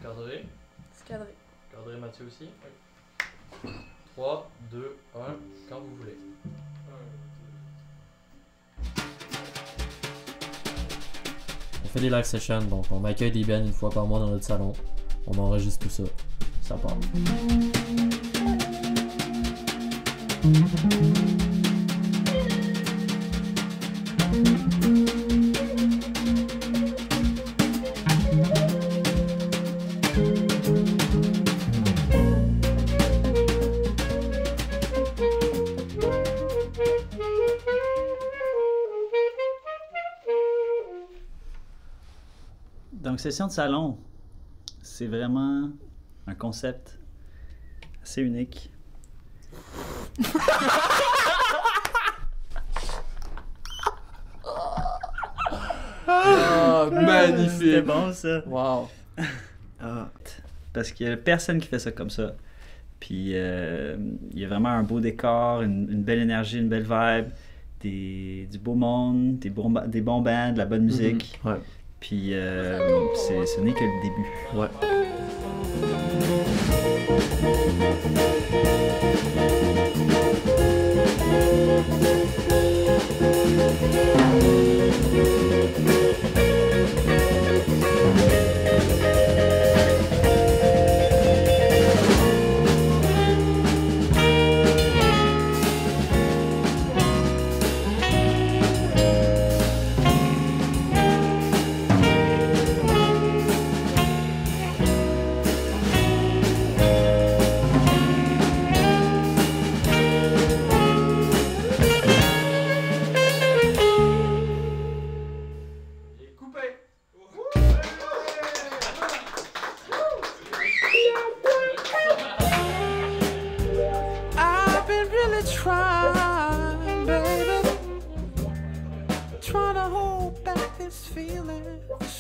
Cadré. C'est cadré. Cadré Mathieu aussi. Oui. 3, 2, 1, quand vous voulez. On fait des live sessions, donc on accueille des bands une fois par mois dans notre salon. On enregistre tout ça. Ça part. Donc, session de salon, c'est vraiment un concept assez unique. Ah, magnifique! C'était bon, ça. Wow! Parce qu'il y a personne qui fait ça comme ça. Puis, il y a vraiment un beau décor, une belle énergie, une belle vibe, du beau monde, des bons bands, de la bonne musique. Ouais. Puis, ce n'est que le début. Ouais. I've been really trying, baby, trying to hold back this feeling.